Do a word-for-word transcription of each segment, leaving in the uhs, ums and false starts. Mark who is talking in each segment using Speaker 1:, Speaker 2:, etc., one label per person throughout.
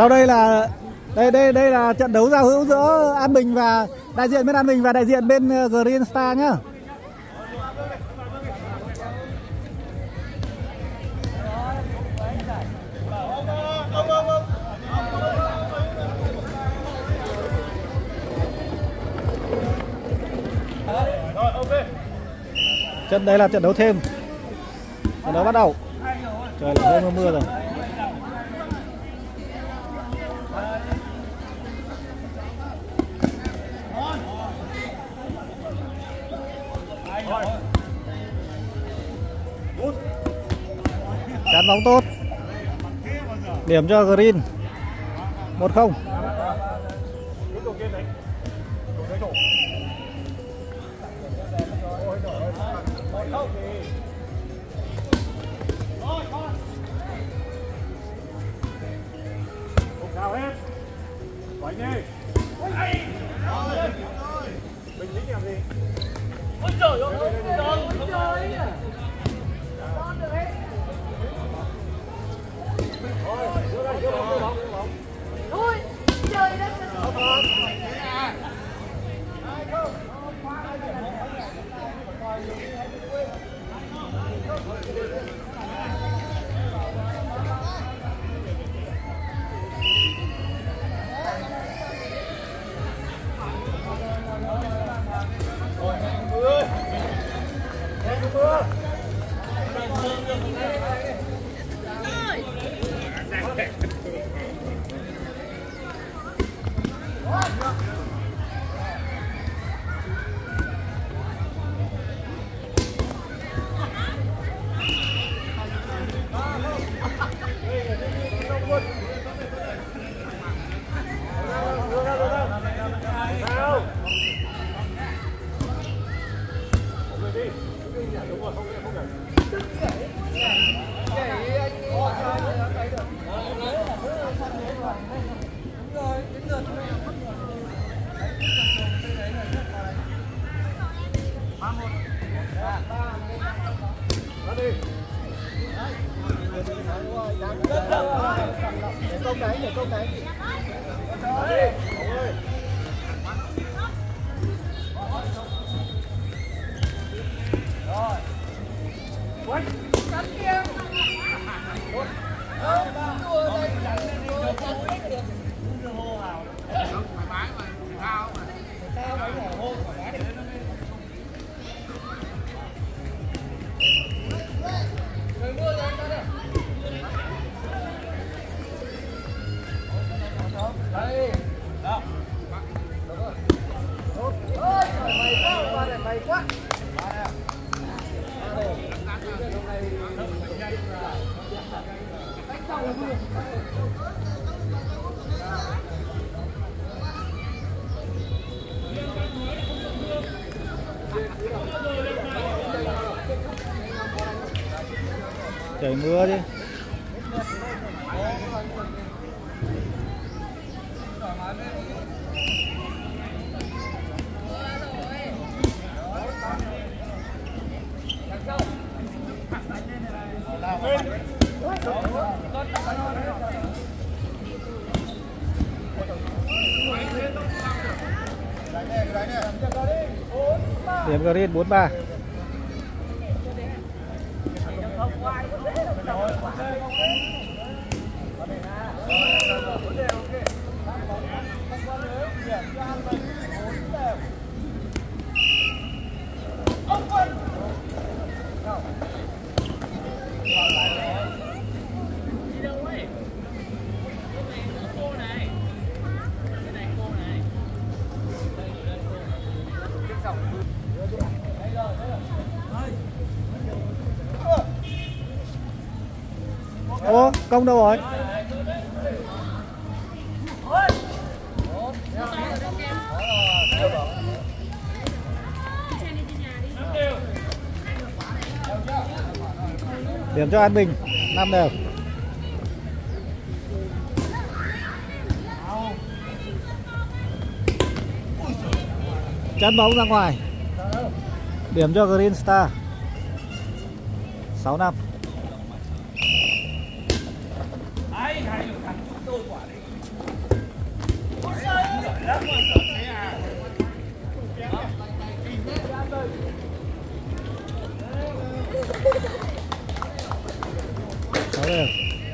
Speaker 1: Sau đây là đây đây đây là trận đấu giao hữu giữa An Bình và đại diện bên An Bình và đại diện bên Green Star nhá. Trận đây là trận đấu thêm. Trận đấu bắt đầu. Trời lại mưa mưa rồi. Chắn bóng tốt. Điểm cho Green. một không.
Speaker 2: Chào hết. Quánh đi. Bình tĩnh làm gì? Ôi trời ơi, ôi trời ơi. Con được hết. Thôi, đưa ra, đưa bóng, đưa bóng, đưa bóng. Thôi, trời đất ơi. Công đấy, để công đấy. Rồi. Quay. Cắn kia. Ờ, đùa đây. Đùa chắn hết được. Không được hô hào đâu. Thoải mái mà, thể thao mà. Thể thao phải hô thoải mái để nó lên. Trời mưa rồi anh ta đây. Đây. Đó. Được rồi. Tốt. Ôi trời mày quá, qua này mày quá. Ba nè. Ba đây. Hôm nay đánh xong là vừa.
Speaker 1: Trời mưa đi. Điểm Green bốn ba. Ô, công đâu rồi? Điểm cho An Bình năm đều. Chắn bóng ra ngoài. Điểm cho Green Star sáu năm.
Speaker 2: Đấy, hay được thằng chúng tôi quả đấy.
Speaker 1: sáu đều.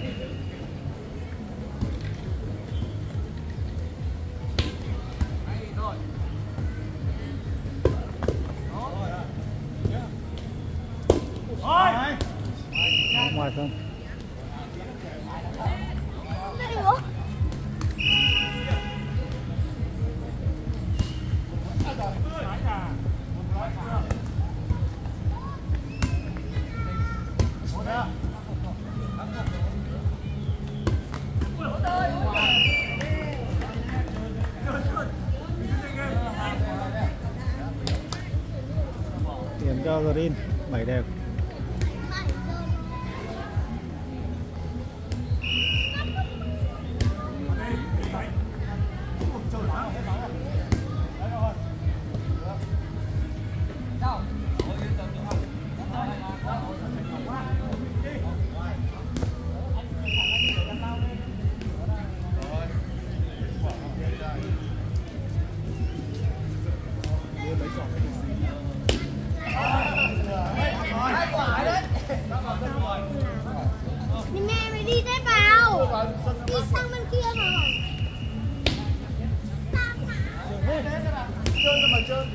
Speaker 1: Ngoài sân. Điểm cho Green bảy đều.
Speaker 3: Nhưng mẹ mày đi thế vào. Đi sang bên kia mà.
Speaker 2: Trơn mà trơn.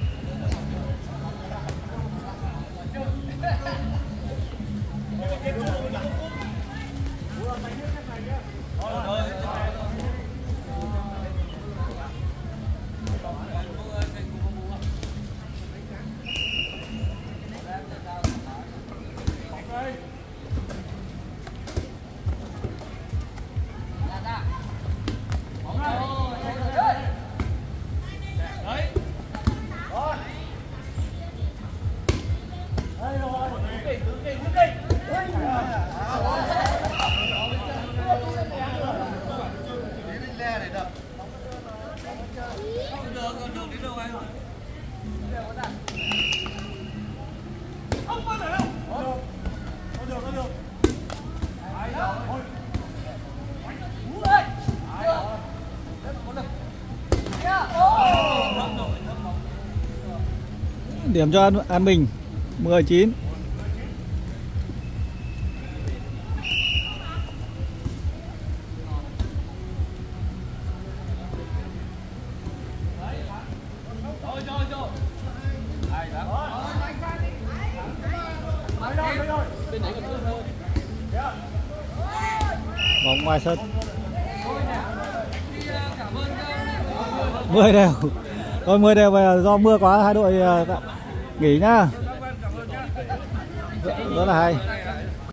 Speaker 1: Điểm cho An, An Bình mười chín. Vòng ngoài sân. mười đều. Rồi mười đều về do mưa quá hai đội nghỉ nhá. Rất là hay.